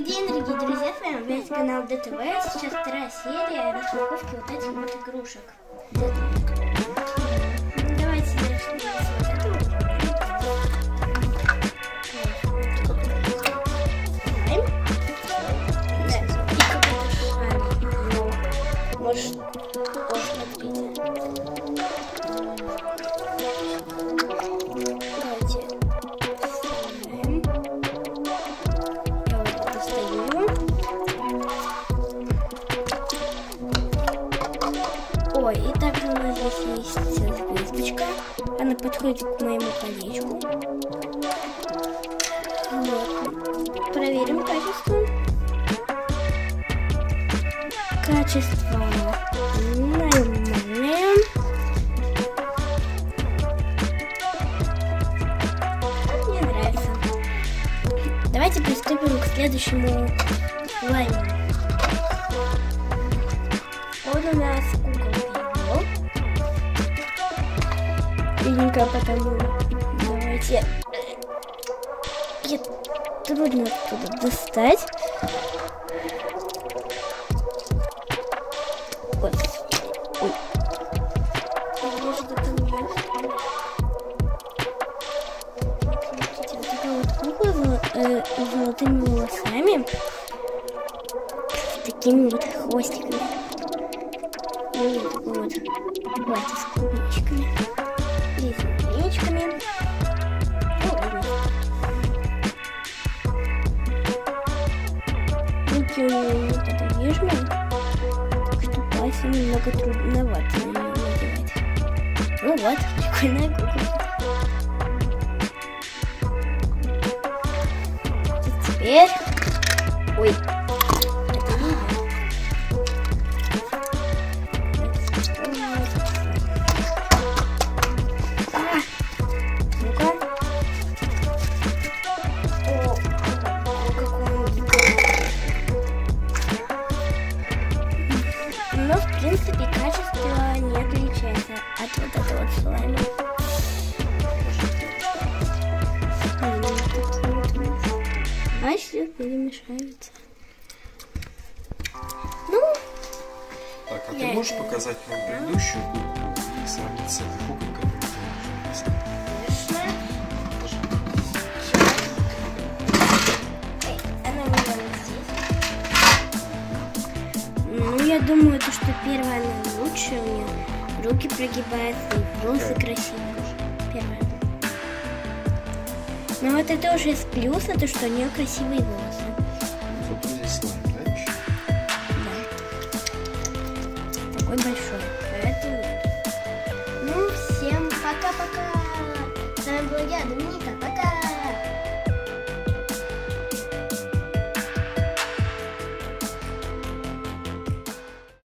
Добрый день, дорогие друзья, с вами опять канал ДТВ. Сейчас вторая серия распаковки вот этих вот игрушек. Давайте начнем с вот этого. Может, посмотрите. Давайте. Я вот достаю. Ой, и также у нас здесь есть звездочка. Она подходит к моему колечку. Вот. Проверим качество. Качество нормальное. Мне нравится. Давайте приступим к следующему слайму. Вот у нас куколка. Бедненько, потому давайте. Трудно оттуда достать. Вот. Ой. Может, это не смотрите, вот такая вот кукла с золотыми волосами. С такими вот хвостиками. И такой вот платье с клубничками. И с клубничками. Руки у нее не подвижные. Платье немного трудновато на нее надевать. Ну вот, прикольная кукла. И теперь... Ой, это не я. Ну-ка. Но, в принципе, качество не отличается от вот этого вот слайма. А все перемешается. Ну, так, а ты можешь показать нам предыдущую куклу и сравнить с этой куклой, которую ты она у меня здесь. Ну, я думаю, то, что первая она лучше. У нее руки прогибаются, и волосы красивые. Первая. Но вот это уже из плюса, то, что у нее красивые волосы. Вот здесь слайм, да, еще? Да. Такой большой. Поэтому... Ну, всем пока-пока. С вами была я, Доминика. Пока.